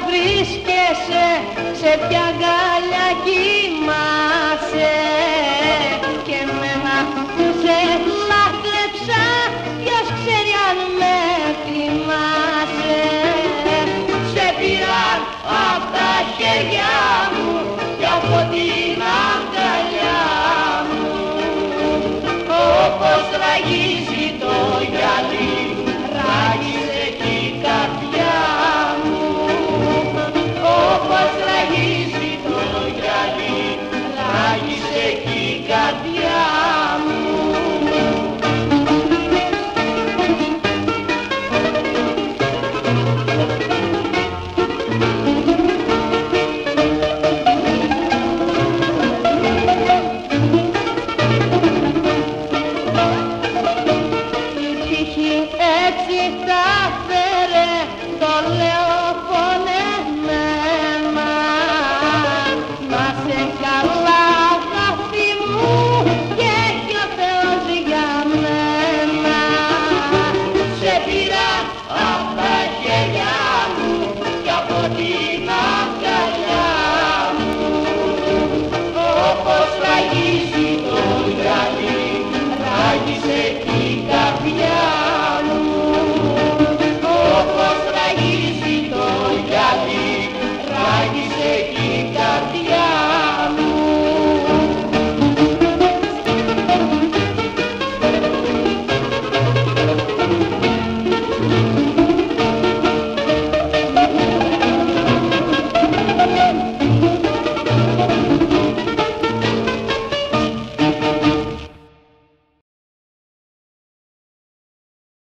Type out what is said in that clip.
βρίσκεσαι, σε ποια αγκάλια κοιμάσαι. Και εμένα που σε λάτρεψα, ποιος ξέρει αν με θυμάσαι. Σε πήραν απ' τα χέρια μου κι από την αγκαλιά μου. Όπως ραγίζει το γυαλί, ράγισε κι η καρδιά μου. Όπως ραγίζει το γυαλί, ράγισε κι η καρδιά μου. Έτσι θα φέρε, το λέω φωνεμένα. Να σε καλά αγάπη μου και κι ο Θεός για μένα. Σε πήρα απ' τα χέρια μου κι από τη